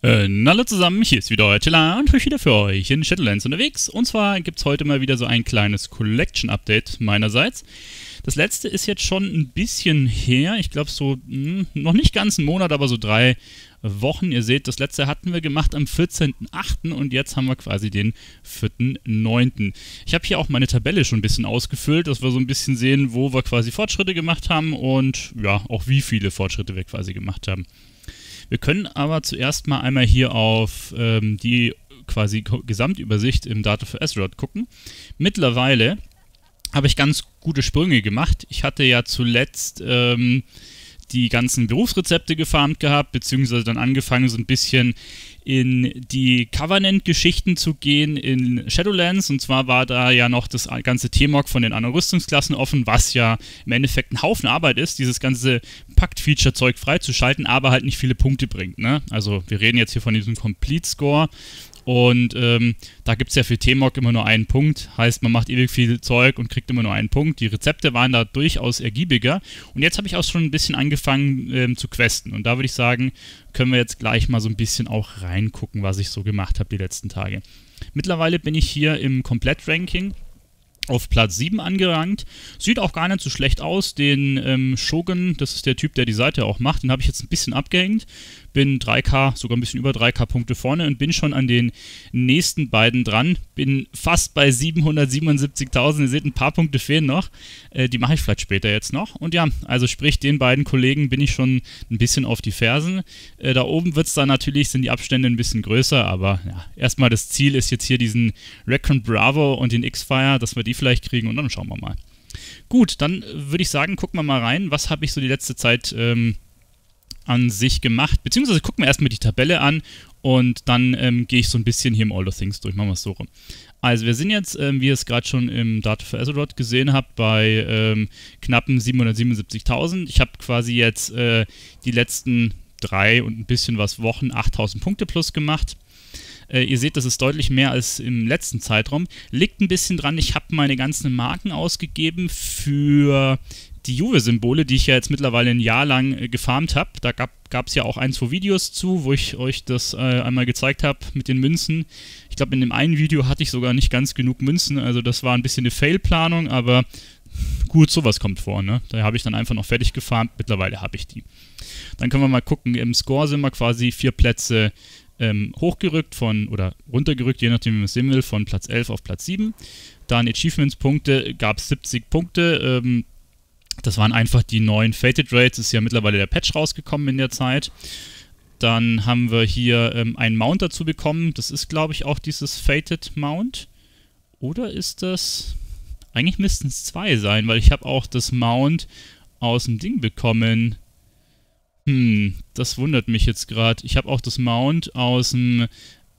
Hallo zusammen, hier ist wieder euer Tilla und ich bin wieder für euch in Shadowlands unterwegs. Und zwar gibt es heute mal wieder so ein kleines Collection-Update meinerseits. Das letzte ist jetzt schon ein bisschen her, ich glaube so, noch nicht ganz einen Monat, aber so 3 Wochen. Ihr seht, das letzte hatten wir gemacht am 14.08. und jetzt haben wir quasi den 4.09. Ich habe hier auch meine Tabelle schon ein bisschen ausgefüllt, dass wir so ein bisschen sehen, wo wir quasi Fortschritte gemacht haben und ja, auch wie viele Fortschritte wir quasi gemacht haben. Wir können aber zuerst mal einmal hier auf die quasi Gesamtübersicht im Data for Azeroth gucken. Mittlerweile habe ich ganz gute Sprünge gemacht. Ich hatte ja zuletzt die ganzen Berufsrezepte gefarmt gehabt, beziehungsweise dann angefangen so ein bisschen in die Covenant-Geschichten zu gehen in Shadowlands. Und zwar war da ja noch das ganze T-Mog von den anderen Rüstungsklassen offen, was ja im Endeffekt ein Haufen Arbeit ist, dieses ganze Pakt-Feature-Zeug freizuschalten, aber halt nicht viele Punkte bringt, ne? Also wir reden jetzt hier von diesem Complete-Score. Und da gibt es ja für T-Mog immer nur einen Punkt. Heißt, man macht ewig viel Zeug und kriegt immer nur einen Punkt. Die Rezepte waren da durchaus ergiebiger. Und jetzt habe ich auch schon ein bisschen angefangen zu questen. Und da würde ich sagen, können wir jetzt gleich mal so ein bisschen auch reingucken, was ich so gemacht habe die letzten Tage. Mittlerweile bin ich hier im Komplett-Ranking auf Platz 7 angerankt. Sieht auch gar nicht so schlecht aus. Den Shogun, das ist der Typ, der die Seite auch macht, den habe ich jetzt ein bisschen abgehängt. Bin 3K, sogar ein bisschen über 3K Punkte vorne und bin schon an den nächsten beiden dran. Bin fast bei 777.000. Ihr seht, ein paar Punkte fehlen noch. Die mache ich vielleicht später jetzt noch. Und ja, also sprich, den beiden Kollegen bin ich schon ein bisschen auf die Fersen. Da oben wird es dann natürlich, sind die Abstände ein bisschen größer, aber ja, erstmal das Ziel ist jetzt hier diesen Recon Bravo und den X-Fire, dass wir die vielleicht kriegen und dann schauen wir mal. Gut, dann würde ich sagen, gucken wir mal rein, was habe ich so die letzte Zeit an sich gemacht, beziehungsweise gucken wir erstmal die Tabelle an und dann gehe ich so ein bisschen hier im All the Things durch, machen wir es so rum. Also wir sind jetzt, wie ihr es gerade schon im Data for Azeroth gesehen habt, bei knappen 777.000. Ich habe quasi jetzt die letzten 3 und ein bisschen was Wochen 8.000 Punkte plus gemacht. Ihr seht, das ist deutlich mehr als im letzten Zeitraum. Liegt ein bisschen dran, ich habe meine ganzen Marken ausgegeben für die Juve-Symbole, die ich ja jetzt mittlerweile ein Jahr lang gefarmt habe. Da gab es ja auch 1, 2 Videos zu, wo ich euch das einmal gezeigt habe mit den Münzen. Ich glaube, in dem einen Video hatte ich sogar nicht ganz genug Münzen, also das war ein bisschen eine Fail-Planung, aber gut, sowas kommt vor, ne? Da habe ich dann einfach noch fertig gefarmt, mittlerweile habe ich die. Dann können wir mal gucken, im Score sind wir quasi 4 Plätze hochgerückt oder runtergerückt, je nachdem wie man es sehen will, von Platz 11 auf Platz 7. Dann Achievements-Punkte, gab es 70 Punkte, das waren einfach die neuen Fated Raids, ist ja mittlerweile der Patch rausgekommen in der Zeit. Dann haben wir hier einen Mount dazu bekommen, das ist glaube ich auch dieses Fated Mount. Oder ist das... Eigentlich müssten es 2 sein, weil ich habe auch das Mount aus dem Ding bekommen. Das wundert mich jetzt gerade. Ich habe auch das Mount aus dem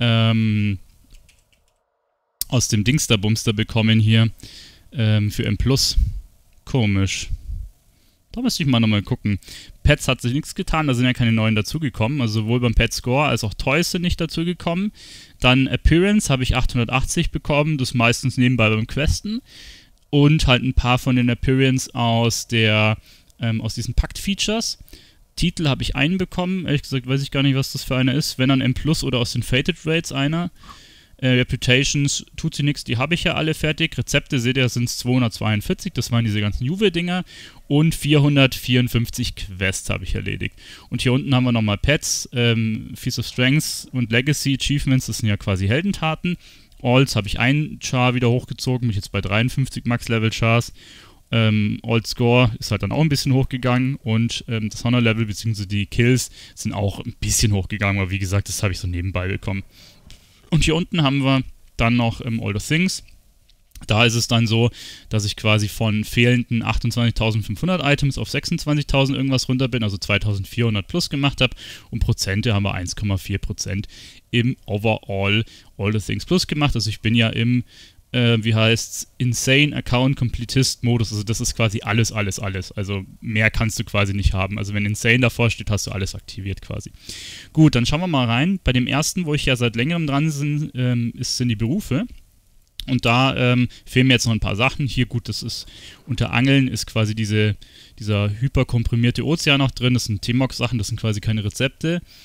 Dingsterbumster bekommen hier für M+. Komisch. Da müsste ich mal nochmal gucken. Pets hat sich nichts getan, da sind ja keine neuen dazugekommen. Also sowohl beim Pet Score als auch Toys sind nicht dazugekommen. Dann Appearance habe ich 880 bekommen, das meistens nebenbei beim Questen. Und halt ein paar von den Appearance aus diesen Pakt-Features. Titel habe ich einen bekommen, ehrlich gesagt weiß ich gar nicht, was das für einer ist. Wenn dann M+ oder aus den Fated Raids einer. Reputations tut sie nichts, die habe ich ja alle fertig. Rezepte seht ihr, sind es 242, das waren diese ganzen Juve-Dinger. Und 454 Quests habe ich erledigt. Und hier unten haben wir nochmal Pets, Feast of Strengths und Legacy Achievements, das sind ja quasi Heldentaten. Alts habe ich einen Char wieder hochgezogen, bin jetzt bei 53 Max-Level-Chars. Alt Score ist halt dann auch ein bisschen hochgegangen und das Honor-Level bzw. die Kills sind auch ein bisschen hochgegangen, aber wie gesagt, das habe ich so nebenbei bekommen. Und hier unten haben wir dann noch All the Things. Da ist es dann so, dass ich quasi von fehlenden 28.500 Items auf 26.000 irgendwas runter bin, also 2.400 plus gemacht habe. Und Prozente haben wir 1,4% im Overall All the Things plus gemacht. Also ich bin ja im, wie heißt's, Insane Account Completist Modus. Also das ist quasi alles. Also mehr kannst du quasi nicht haben. Also wenn Insane davor steht, hast du alles aktiviert quasi. Gut, dann schauen wir mal rein. Bei dem ersten, wo ich ja seit längerem dran sind die Berufe. Und da fehlen mir jetzt noch ein paar Sachen. Hier, gut, das ist unter Angeln ist quasi dieser hyperkomprimierte Ozean noch drin. Das sind T-Mog-Sachen, das sind quasi keine Rezepte.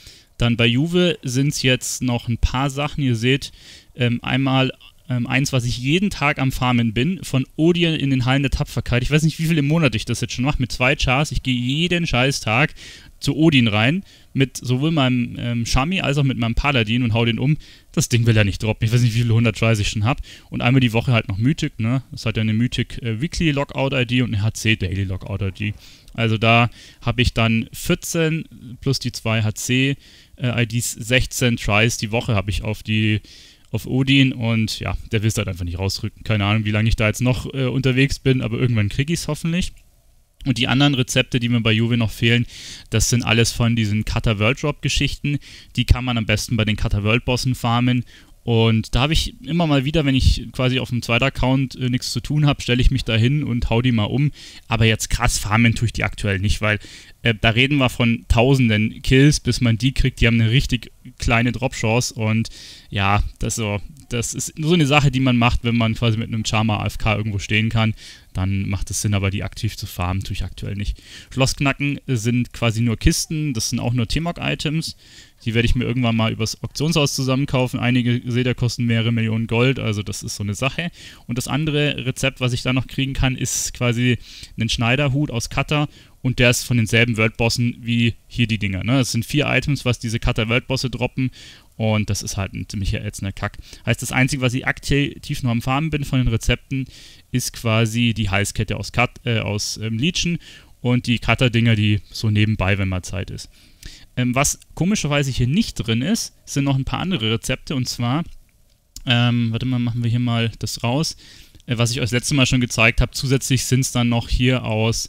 Dann bei Juve sind es jetzt noch ein paar Sachen. Ihr seht einmal eins, was ich jeden Tag am Farmen bin, von Odin in den Hallen der Tapferkeit. Ich weiß nicht, wie viele Monate ich das jetzt schon mache, mit 2 Chars. Ich gehe jeden scheiß Tag zu Odin rein, mit sowohl meinem Shami als auch mit meinem Paladin und hau den um. Das Ding will ja nicht droppen. Ich weiß nicht, wie viele 100 Tries ich schon habe. Und einmal die Woche halt noch Mythic, ne? Das hat ja eine Mythic Weekly Lockout ID und eine HC Daily Lockout ID. Also da habe ich dann 14 plus die 2 HC IDs, 16 Tries die Woche habe ich auf Odin und ja, der will es halt einfach nicht rausrücken. Keine Ahnung, wie lange ich da jetzt noch unterwegs bin, aber irgendwann kriege ich es hoffentlich. Und die anderen Rezepte, die mir bei Juve noch fehlen, das sind alles von diesen Cutter World Drop Geschichten. Die kann man am besten bei den Cutter World Bossen farmen. Und da habe ich immer mal wieder, wenn ich quasi auf dem zweiten Account nichts zu tun habe, stelle ich mich da hin und hau die mal um. Aber jetzt krass farmen tue ich die aktuell nicht, weil da reden wir von tausenden Kills, bis man die kriegt. Die haben eine richtig kleine Drop-Chance und ja, das ist so eine Sache, die man macht, wenn man quasi mit einem Charmer AFK irgendwo stehen kann. Dann macht es Sinn, aber die aktiv zu farmen, tue ich aktuell nicht. Schlossknacken sind quasi nur Kisten, das sind auch nur T-Mog-Items. Die werde ich mir irgendwann mal übers Auktionshaus zusammenkaufen. Einige seht ihr, kosten mehrere Millionen Gold, also das ist so eine Sache. Und das andere Rezept, was ich da noch kriegen kann, ist quasi ein Schneiderhut aus Cutter und der ist von denselben World-Bossen wie hier die Dinger. Ne? Das sind 4 Items, was diese Cutter-World-Bosse droppen und das ist halt ein ziemlicher ätzender Kack. Heißt, das Einzige, was ich aktiv noch am Farmen bin von den Rezepten, ist quasi die Halskette aus Leechen und die Cutter-Dinger, die so nebenbei, wenn mal Zeit ist. Was komischerweise hier nicht drin ist, sind noch ein paar andere Rezepte und zwar, warte mal, machen wir hier mal das raus, was ich euch das letzte Mal schon gezeigt habe. Zusätzlich sind es dann noch hier aus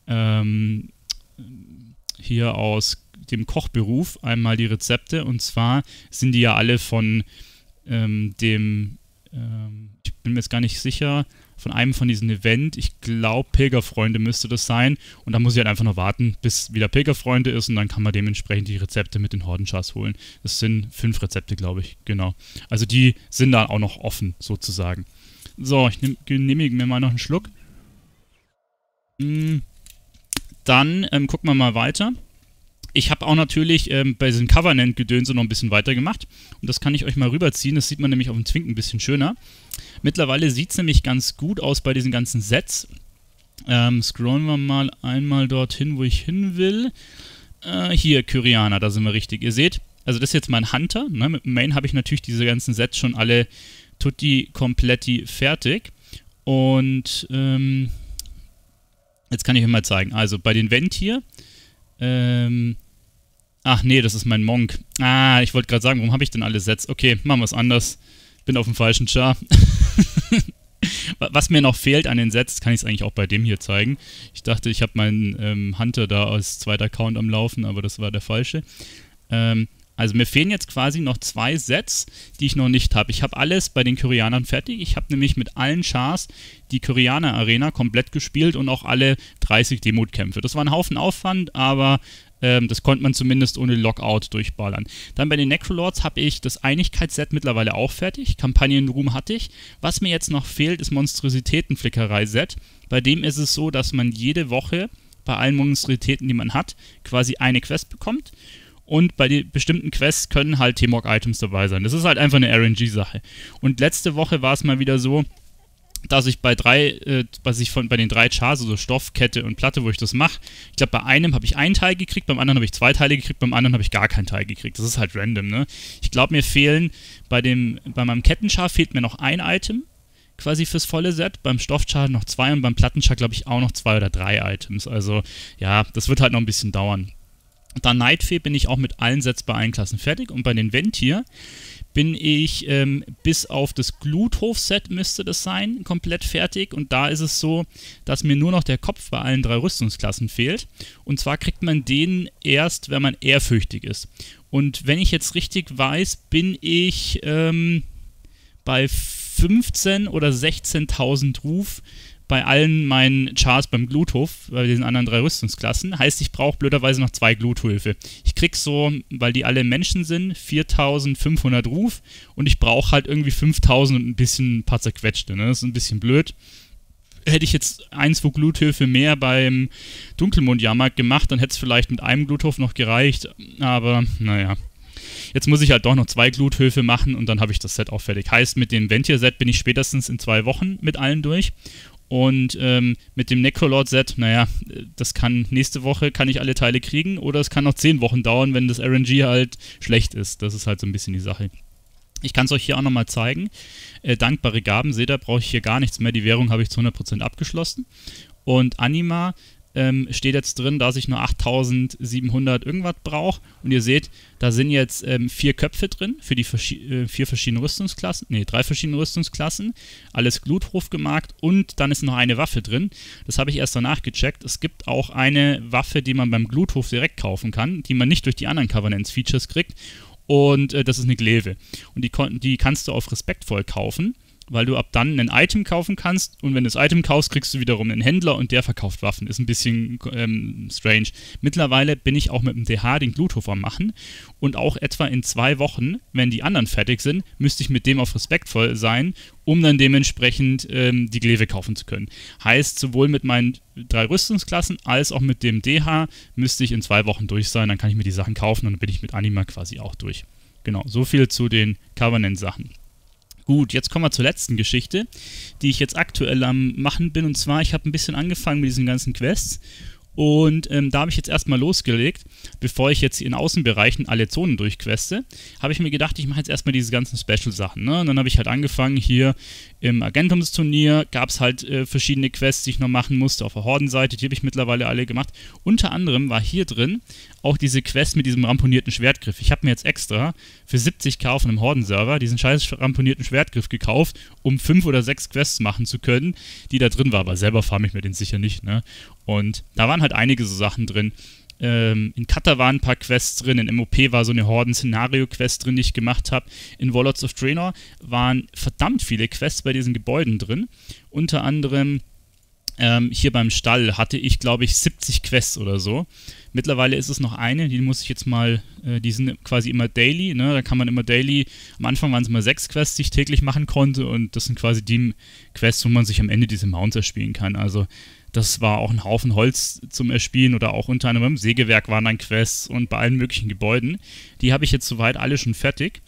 dem Kochberuf einmal die Rezepte und zwar sind die ja alle von ich bin mir jetzt gar nicht sicher, von einem von diesen Event, ich glaube Pilgerfreunde müsste das sein und da muss ich halt einfach noch warten, bis wieder Pilgerfreunde ist und dann kann man dementsprechend die Rezepte mit den Hordenchars holen. Das sind 5 Rezepte, glaube ich, genau. Also die sind da auch noch offen, sozusagen. So, ich genehmige mir mal noch einen Schluck. Dann gucken wir mal weiter. Ich habe auch natürlich bei diesem Covenant-Gedönse noch ein bisschen weiter gemacht und das kann ich euch mal rüberziehen, das sieht man nämlich auf dem Twink ein bisschen schöner. Mittlerweile sieht es nämlich ganz gut aus bei diesen ganzen Sets. Scrollen wir mal einmal dorthin, wo ich hin will. Hier, Kyrianer, da sind wir richtig. Ihr seht, also das ist jetzt mein Hunter. Ne? Mit dem Main habe ich natürlich diese ganzen Sets schon alle tutti kompletti fertig. Und jetzt kann ich euch mal zeigen. Also bei den Vent hier. Ach nee, das ist mein Monk. Ah, ich wollte gerade sagen, warum habe ich denn alle Sets? Okay, machen wir es anders. Bin auf dem falschen Char. Was mir noch fehlt an den Sets, kann ich es eigentlich auch bei dem hier zeigen. Ich dachte, ich habe meinen Hunter da als zweiter Account am Laufen, aber das war der falsche. Also mir fehlen jetzt quasi noch 2 Sets, die ich noch nicht habe. Ich habe alles bei den Kyrianern fertig. Ich habe nämlich mit allen Chars die Kyrianer Arena komplett gespielt und auch alle 30 Demut-Kämpfe. Das war ein Haufen Aufwand, aber das konnte man zumindest ohne Lockout durchballern. Dann bei den Necrolords habe ich das Einigkeitsset mittlerweile auch fertig. Kampagnenruhm hatte ich. Was mir jetzt noch fehlt, ist Monstrositätenflickerei-Set. Bei dem ist es so, dass man jede Woche bei allen Monstrositäten, die man hat, quasi eine Quest bekommt. Und bei den bestimmten Quests können halt T-Mog-Items dabei sein. Das ist halt einfach eine RNG-Sache. Und letzte Woche war es mal wieder so, dass ich bei den 3 Chars, also Stoff, Kette und Platte, wo ich das mache, ich glaube, bei einem habe ich einen Teil gekriegt, beim anderen habe ich 2 Teile gekriegt, beim anderen habe ich gar keinen Teil gekriegt. Das ist halt random, ne? Ich glaube, mir fehlen bei meinem Kettenchar fehlt mir noch ein Item, quasi fürs volle Set, beim Stoffchar noch 2 und beim Plattenchar, glaube ich, auch noch 2 oder 3 Items. Also, ja, das wird halt noch ein bisschen dauern. Dann Nightfee bin ich auch mit allen Sets bei allen Klassen fertig und bei den Ventier bin ich bis auf das Gluthof-Set müsste das sein, komplett fertig und da ist es so, dass mir nur noch der Kopf bei allen 3 Rüstungsklassen fehlt und zwar kriegt man den erst, wenn man ehrfürchtig ist und wenn ich jetzt richtig weiß, bin ich bei 15.000 oder 16.000 Ruf bei allen meinen Chars beim Gluthof, bei diesen anderen 3 Rüstungsklassen. Heißt, ich brauche blöderweise noch 2 Gluthöfe. Ich krieg so, weil die alle Menschen sind, 4.500 Ruf und ich brauche halt irgendwie 5.000 und ein paar zerquetschte. Ne? Das ist ein bisschen blöd. Hätte ich jetzt 2 Gluthöfe mehr beim Dunkelmond-Jahrmarkt gemacht, dann hätte es vielleicht mit einem Gluthof noch gereicht, aber naja. Jetzt muss ich halt doch noch 2 Gluthöfe machen und dann habe ich das Set auch fertig. Heißt, mit dem Ventir-Set bin ich spätestens in 2 Wochen mit allen durch. Und mit dem Necrolord-Set, naja, das kann nächste Woche, kann ich alle Teile kriegen oder es kann noch 10 Wochen dauern, wenn das RNG halt schlecht ist. Das ist halt so ein bisschen die Sache. Ich kann es euch hier auch nochmal zeigen. Dankbare Gaben, seht ihr, brauche ich hier gar nichts mehr. Die Währung habe ich zu 100% abgeschlossen. Und Anima steht jetzt drin, dass ich nur 8700 irgendwas brauche. Und ihr seht, da sind jetzt 4 Köpfe drin für die 4 verschiedenen Rüstungsklassen. Ne, 3 verschiedene Rüstungsklassen. Alles Gluthof gemarkt und dann ist noch eine Waffe drin. Das habe ich erst danach gecheckt. Es gibt auch eine Waffe, die man beim Gluthof direkt kaufen kann, die man nicht durch die anderen Covenants-Features kriegt. Und das ist eine Glaive. Und die kannst du auf respektvoll kaufen, weil du ab dann ein Item kaufen kannst und wenn du das Item kaufst, kriegst du wiederum einen Händler und der verkauft Waffen. Ist ein bisschen strange. Mittlerweile bin ich auch mit dem DH den Gluthof am machen und auch etwa in 2 Wochen, wenn die anderen fertig sind, müsste ich mit dem auf respektvoll sein, um dann dementsprechend die Glaive kaufen zu können. Heißt, sowohl mit meinen 3 Rüstungsklassen als auch mit dem DH müsste ich in 2 Wochen durch sein, dann kann ich mir die Sachen kaufen und dann bin ich mit Anima quasi auch durch. Genau, so viel zu den Covenant-Sachen. Gut, jetzt kommen wir zur letzten Geschichte, die ich jetzt aktuell am machen bin. Und zwar, ich habe ein bisschen angefangen mit diesen ganzen Quests. Und da habe ich jetzt erstmal losgelegt, bevor ich jetzt in Außenbereichen alle Zonen durchqueste, habe ich mir gedacht, ich mache jetzt erstmal diese ganzen Special-Sachen. Ne? Und dann habe ich halt angefangen, hier im Argentumsturnier gab es halt verschiedene Quests, die ich noch machen musste auf der Hordenseite, die habe ich mittlerweile alle gemacht. Unter anderem war hier drin auch diese Quest mit diesem ramponierten Schwertgriff. Ich habe mir jetzt extra für 70.000 auf einem Hordenserver diesen scheiß ramponierten Schwertgriff gekauft, um 5 oder 6 Quests machen zu können, die da drin waren. Aber selber farme ich mir den sicher nicht, ne? Und da waren halt einige so Sachen drin. In Kata waren ein paar Quests drin, in MOP war so eine Horden-Szenario-Quest drin, die ich gemacht habe. In Warlords of Draenor waren verdammt viele Quests bei diesen Gebäuden drin. Unter anderem hier beim Stall hatte ich, glaube ich, 70 Quests oder so. Mittlerweile ist es noch eine, die muss ich jetzt mal, die sind quasi immer daily, ne? Da kann man immer daily, am Anfang waren es immer 6 Quests, die ich täglich machen konnte und das sind quasi die Quests, wo man sich am Ende diese Mounts erspielen kann. Also das war auch ein Haufen Holz zum Erspielen oder auch unter anderem im Sägewerk waren dann Quests und bei allen möglichen Gebäuden. Die habe ich jetzt soweit alle schon fertig.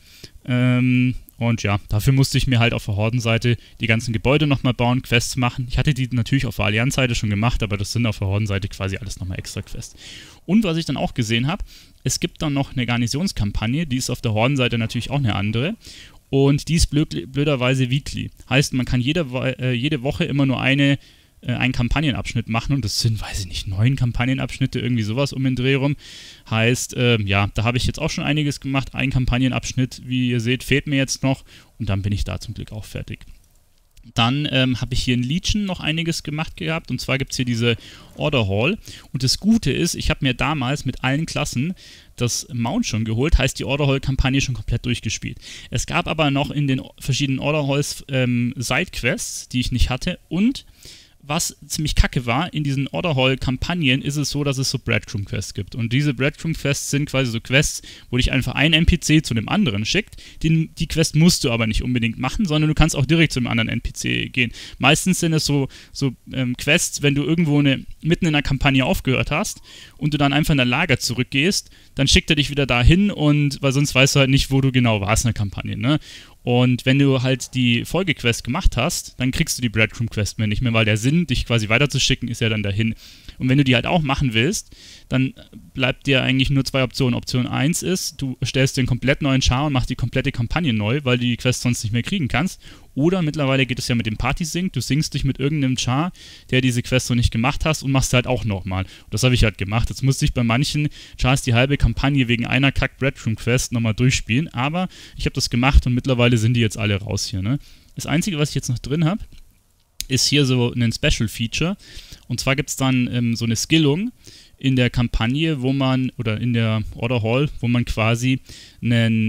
Und ja, dafür musste ich mir halt auf der Hordenseite die ganzen Gebäude nochmal bauen, Quests machen. Ich hatte die natürlich auf der Allianz-Seite schon gemacht, aber das sind auf der Hordenseite quasi alles nochmal extra Quests. Und was ich dann auch gesehen habe, es gibt dann noch eine Garnisonskampagne, die ist auf der Hordenseite natürlich auch eine andere. Und die ist blöderweise weekly. Heißt, man kann jede Woche immer nur einen Kampagnenabschnitt machen und das sind, weiß ich nicht, 9 Kampagnenabschnitte, irgendwie sowas um den Dreh rum. Heißt, ja, da habe ich jetzt auch schon einiges gemacht. Ein Kampagnenabschnitt, wie ihr seht, fehlt mir jetzt noch und dann bin ich da zum Glück auch fertig. Dann habe ich hier in Legion noch einiges gemacht gehabt und zwar gibt es hier diese Order Hall und das Gute ist, ich habe mir damals mit allen Klassen das Mount schon geholt, heißt die Order Hall Kampagne schon komplett durchgespielt. Es gab aber noch in den verschiedenen Order Halls Sidequests, die ich nicht hatte und was ziemlich kacke war, in diesen Order Hall Kampagnen ist es so, dass es so Breadcrumb Quests gibt. Und diese Breadcrumb Quests sind quasi so Quests, wo dich einfach ein NPC zu dem anderen schickt. Die Quest musst du aber nicht unbedingt machen, sondern du kannst auch direkt zu dem anderen NPC gehen. Meistens sind es so Quests, wenn du irgendwo mitten in einer Kampagne aufgehört hast und du dann einfach in dein Lager zurückgehst, dann schickt er dich wieder dahin weil sonst weißt du halt nicht, wo du genau warst in der Kampagne, ne? Und wenn du halt die Folgequest gemacht hast, dann kriegst du die Breadcrumb-Quest mehr nicht mehr, weil der Sinn, dich quasi weiterzuschicken, ist ja dann dahin. Und wenn du die halt auch machen willst, dann bleibt dir eigentlich nur 2 Optionen. Option 1 ist, du stellst den komplett neuen Char und machst die komplette Kampagne neu, weil du die Quest sonst nicht mehr kriegen kannst. Oder mittlerweile geht es ja mit dem Party-Sync, du syncst dich mit irgendeinem Char, der diese Quest noch nicht gemacht hast und machst halt auch nochmal. Das habe ich halt gemacht. Jetzt musste ich bei manchen Chars die halbe Kampagne wegen einer Kack-Breadcrumb-Quest nochmal durchspielen, aber ich habe das gemacht und mittlerweile sind die jetzt alle raus hier, ne? Das Einzige, was ich jetzt noch drin habe, ist hier so ein Special-Feature. Und zwar gibt es dann so eine Skillung in der Kampagne, oder in der Order Hall, wo man quasi so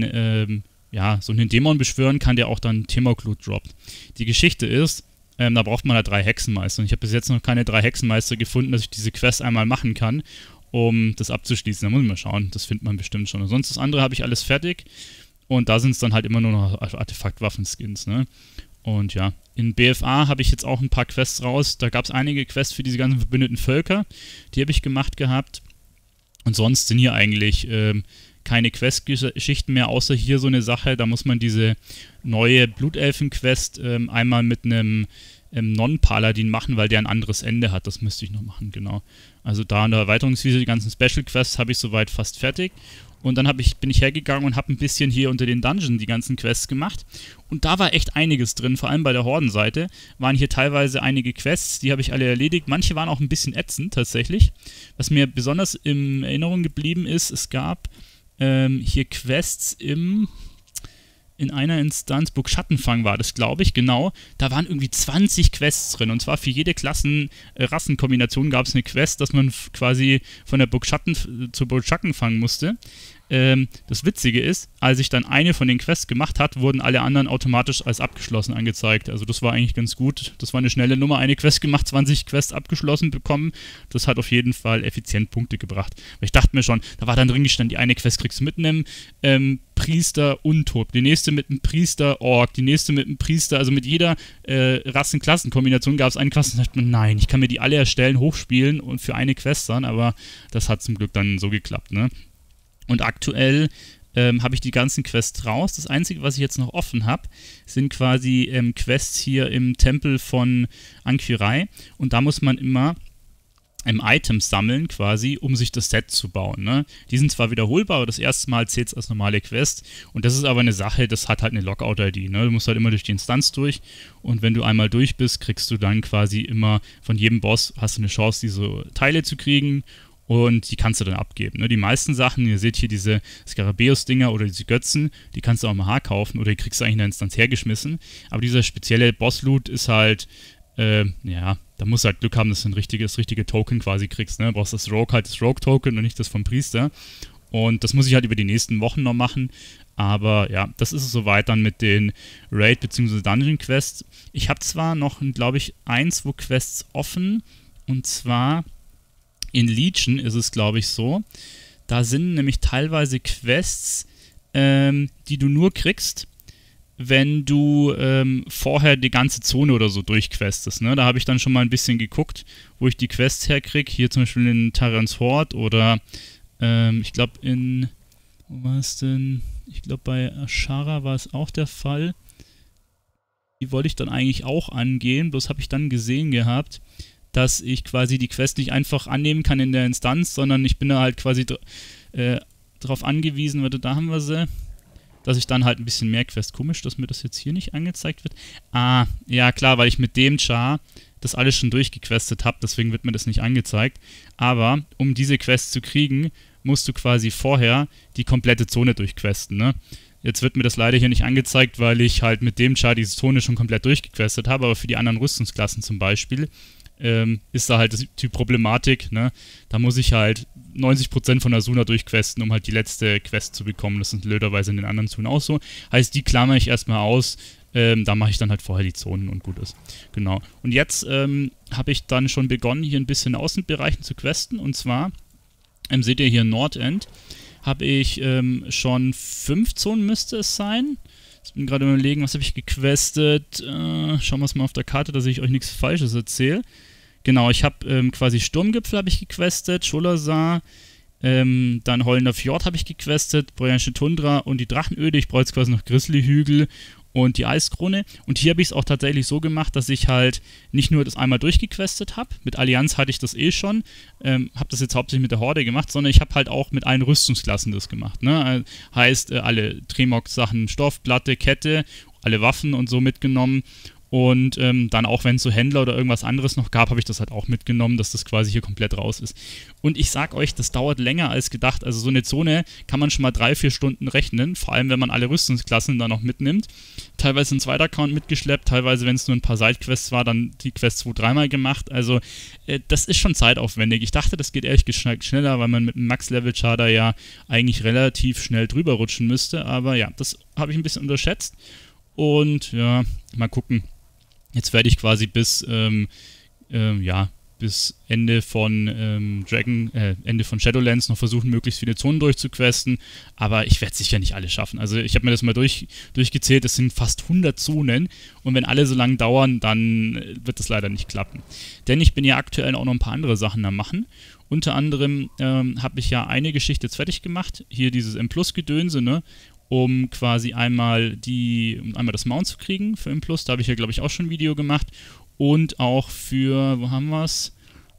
einen Dämon beschwören kann, der auch dann Thermoglut droppt. Die Geschichte ist, da braucht man halt 3 Hexenmeister. Und ich habe bis jetzt noch keine 3 Hexenmeister gefunden, dass ich diese Quest einmal machen kann, um das abzuschließen. Da muss ich mal schauen, das findet man bestimmt schon. Und sonst das andere habe ich alles fertig. Und da sind es dann halt immer nur noch Artefaktwaffen-Skins, ne? Und ja, in BFA habe ich jetzt auch ein paar Quests raus. Da gab es einige Quests für diese ganzen verbündeten Völker. Die habe ich gemacht gehabt. Und sonst sind hier eigentlich keine Quest-Geschichten mehr, außer hier so eine Sache, da muss man diese neue Blutelfen-Quest einmal mit einem Non-Paladin machen, weil der ein anderes Ende hat. Das müsste ich noch machen, genau. Also da in der Erweiterungswiese, die ganzen Special-Quests habe ich soweit fast fertig. Und dann bin ich hergegangen und habe ein bisschen hier unter den Dungeon die ganzen Quests gemacht. Und da war echt einiges drin, vor allem bei der Hordenseite waren hier teilweise einige Quests, die habe ich alle erledigt. Manche waren auch ein bisschen ätzend tatsächlich. Was mir besonders in Erinnerung geblieben ist, es gab hier Quests in einer Instanz, Burg Schattenfang war das, glaube ich, genau. Da waren irgendwie 20 Quests drin. Und zwar für jede Rassenkombination gab es eine Quest, dass man quasi von der Burg zur Burg Schattenfang musste. Das Witzige ist, als ich dann eine von den Quests gemacht habe, wurden alle anderen automatisch als abgeschlossen angezeigt. Also das war eigentlich ganz gut. Das war eine schnelle Nummer. Eine Quest gemacht, 20 Quests abgeschlossen bekommen. Das hat auf jeden Fall effizient Punkte gebracht. Weil ich dachte mir schon, da war dann drin gestanden, die eine Quest kriegst du mit einem Priester Untot, die nächste mit einem Priester Ork, die nächste mit einem Priester, also mit jeder Rassen-Klassen-Kombination gab es eine Quest und da dachte man, nein, ich kann mir die alle erstellen, hochspielen und für eine Quest dann, aber das hat zum Glück dann so geklappt, ne? Und aktuell habe ich die ganzen Quests raus. Das Einzige, was ich jetzt noch offen habe, sind quasi Quests hier im Tempel von Ankyrai. Und da muss man immer Items sammeln quasi, um sich das Set zu bauen. Ne? Die sind zwar wiederholbar, aber das erste Mal zählt es als normale Quest. Und das ist aber eine Sache, das hat halt eine Lockout-ID. Ne? Du musst halt immer durch die Instanz durch. Und wenn du einmal durch bist, kriegst du dann quasi immer von jedem Boss, hast du eine Chance, diese Teile zu kriegen. Und die kannst du dann abgeben. Ne? Die meisten Sachen, ihr seht hier diese Skarabäus-Dinger oder diese Götzen, die kannst du auch mal kaufen oder die kriegst du eigentlich in der Instanz hergeschmissen. Aber dieser spezielle Boss-Loot ist halt, ja, da musst du halt Glück haben, dass du das richtige Token quasi kriegst. Ne? Du brauchst das Rogue-Token und nicht das vom Priester. Und das muss ich halt über die nächsten Wochen noch machen. Aber ja, das ist es soweit dann mit den Raid- bzw. Dungeon-Quests. Ich habe zwar noch, glaube ich, 2 Quests offen. Und zwar in Legion ist es, glaube ich, so. Da sind nämlich teilweise Quests, die du nur kriegst, wenn du vorher die ganze Zone oder so durchquestest. Ne? Da habe ich dann schon mal ein bisschen geguckt, wo ich die Quests herkriege. Hier zum Beispiel in Tyrants Horde oder ich glaube wo war es denn? Ich glaube bei Ashara war es auch der Fall. Die wollte ich dann eigentlich auch angehen, bloß habe ich dann gesehen gehabt, dass ich quasi die Quest nicht einfach annehmen kann in der Instanz, sondern ich bin da halt quasi darauf angewiesen, warte, da haben wir sie, dass ich dann halt ein bisschen mehr Quest. Komisch, dass mir das jetzt hier nicht angezeigt wird. Ah, ja klar, weil ich mit dem Char das alles schon durchgequestet habe, deswegen wird mir das nicht angezeigt. Aber um diese Quest zu kriegen, musst du quasi vorher die komplette Zone durchquesten, ne? Jetzt wird mir das leider hier nicht angezeigt, weil ich halt mit dem Char diese Zone schon komplett durchgequestet habe, aber für die anderen Rüstungsklassen zum Beispiel ist da halt die Problematik, ne? Da muss ich halt 90% von Asuna durchquesten, um halt die letzte Quest zu bekommen. Das ist blöderweise in den anderen Zonen auch so. Heißt, die klammer ich erstmal aus, da mache ich dann halt vorher die Zonen und gut ist. Genau. Und jetzt habe ich dann schon begonnen, hier ein bisschen in Außenbereichen zu questen. Und zwar, seht ihr hier Nordend, habe ich schon 5 Zonen müsste es sein. Ich bin gerade überlegen, was habe ich gequestet. Schauen wir es mal auf der Karte, dass ich euch nichts Falsches erzähle. Genau, ich habe quasi Sturmgipfel habe ich gequestet, Scholazar, dann Heulender Fjord habe ich gequestet, Boyanische Tundra und die Drachenöde. Ich brauche jetzt quasi noch Grizzly-Hügel und die Eiskrone. Und hier habe ich es auch tatsächlich so gemacht, dass ich halt nicht nur das einmal durchgequestet habe, mit Allianz hatte ich das eh schon, habe das jetzt hauptsächlich mit der Horde gemacht, sondern ich habe halt auch mit allen Rüstungsklassen das gemacht. Ne? Heißt, alle Tremok-Sachen, Stoff, Platte, Kette, alle Waffen und so mitgenommen. Und dann auch, wenn es so Händler oder irgendwas anderes noch gab, habe ich das halt auch mitgenommen, dass das quasi hier komplett raus ist. Und ich sag euch, das dauert länger als gedacht. Also so eine Zone kann man schon mal 3-4 Stunden rechnen, vor allem wenn man alle Rüstungsklassen dann noch mitnimmt. Teilweise ein zweiter Account mitgeschleppt, teilweise, wenn es nur ein paar Sidequests war, dann die Quests 2-3 Mal gemacht. Also das ist schon zeitaufwendig. Ich dachte, das geht ehrlich gesagt schneller, weil man mit einem Max-Level-Charter ja eigentlich relativ schnell drüber rutschen müsste. Aber ja, das habe ich ein bisschen unterschätzt. Und ja, mal gucken. Jetzt werde ich quasi bis Ende von Ende von Shadowlands noch versuchen, möglichst viele Zonen durchzuquesten, aber ich werde sicher nicht alle schaffen. Also ich habe mir das mal durchgezählt, es sind fast 100 Zonen und wenn alle so lange dauern, dann wird das leider nicht klappen. Denn ich bin ja aktuell auch noch ein paar andere Sachen am machen Unter anderem habe ich ja eine Geschichte jetzt fertig gemacht, hier dieses M-Plus-Gedönse, ne? Um quasi einmal das Mount zu kriegen für M+. Da habe ich ja, glaube ich, auch schon ein Video gemacht. Und auch für, wo haben wir es?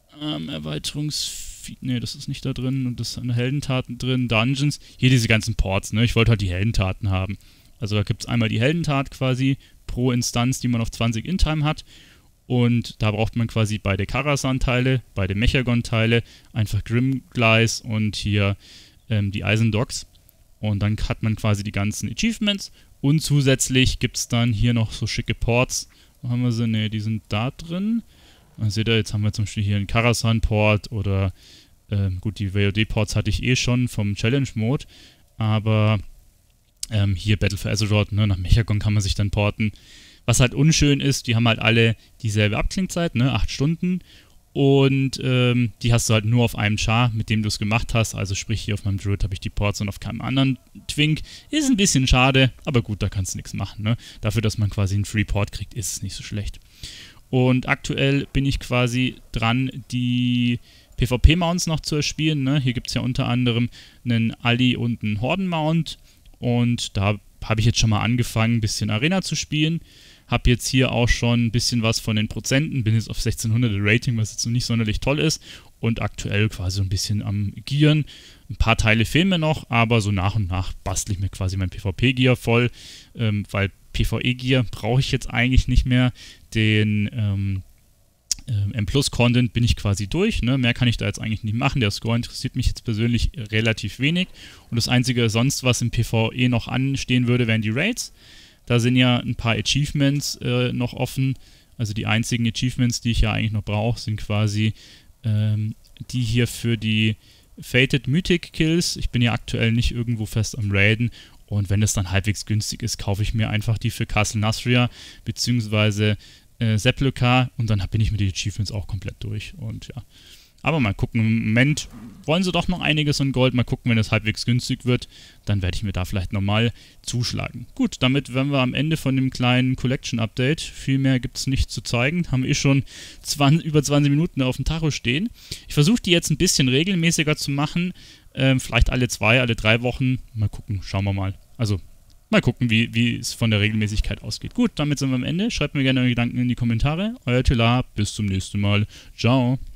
Ne, das ist nicht da drin. Und das sind Heldentaten drin, Dungeons. Hier diese ganzen Ports, ne? Ich wollte halt die Heldentaten haben. Also da gibt es einmal die Heldentat quasi pro Instanz, die man auf 20 In-Time hat. Und da braucht man quasi beide Karasan-Teile, beide Mechagon-Teile, einfach Grimgleis und hier die Eisendogs. Und dann hat man quasi die ganzen Achievements. Und zusätzlich gibt es dann hier noch so schicke Ports. Wo haben wir sie? Ne, die sind da drin. Dann seht ihr, jetzt haben wir zum Beispiel hier einen Karasan-Port oder gut, die WOD-Ports hatte ich eh schon vom Challenge-Mode. Aber hier Battle for Azeroth, ne, nach Mechagon kann man sich dann porten. Was halt unschön ist, die haben halt alle dieselbe Abklingzeit, ne, 8 Stunden. Und die hast du halt nur auf einem Char, mit dem du es gemacht hast. Also sprich, hier auf meinem Druid habe ich die Ports und auf keinem anderen Twink. Ist ein bisschen schade, aber gut, da kannst du nichts machen, ne? Dafür, dass man quasi einen Free Port kriegt, ist es nicht so schlecht. Und aktuell bin ich quasi dran, die PvP-Mounts noch zu erspielen, ne? Hier gibt es ja unter anderem einen Ali und einen Horden-Mount. Und da habe ich jetzt schon mal angefangen, ein bisschen Arena zu spielen. Habe jetzt hier auch schon ein bisschen was von den Prozenten, bin jetzt auf 1600 Rating, was jetzt noch nicht sonderlich toll ist. Und aktuell quasi so ein bisschen am Gieren. Ein paar Teile fehlen mir noch, aber so nach und nach bastle ich mir quasi mein PvP-Gear voll. Weil PvE-Gear brauche ich jetzt eigentlich nicht mehr. Den M+-Content bin ich quasi durch, ne? Mehr kann ich da jetzt eigentlich nicht machen. Der Score interessiert mich jetzt persönlich relativ wenig. Und das Einzige sonst, was im PvE noch anstehen würde, wären die Raids. Da sind ja ein paar Achievements noch offen. Also die einzigen Achievements, die ich ja eigentlich noch brauche, sind quasi die hier für die Fated Mythic Kills. Ich bin ja aktuell nicht irgendwo fest am Raiden. Und wenn es dann halbwegs günstig ist, kaufe ich mir einfach die für Castle Nasria beziehungsweise Sepulchre und dann bin ich mit den Achievements auch komplett durch. Und ja. Aber mal gucken, im Moment wollen sie doch noch einiges an Gold. Mal gucken, wenn es halbwegs günstig wird, dann werde ich mir da vielleicht nochmal zuschlagen. Gut, damit wären wir am Ende von dem kleinen Collection-Update. Viel mehr gibt es nicht zu zeigen. Haben wir schon über 20 Minuten auf dem Tacho stehen. Ich versuche die jetzt ein bisschen regelmäßiger zu machen. Vielleicht alle 2, alle 3 Wochen. Mal gucken, schauen wir mal. Also mal gucken, wie es von der Regelmäßigkeit ausgeht. Gut, damit sind wir am Ende. Schreibt mir gerne eure Gedanken in die Kommentare. Euer Telar, bis zum nächsten Mal. Ciao.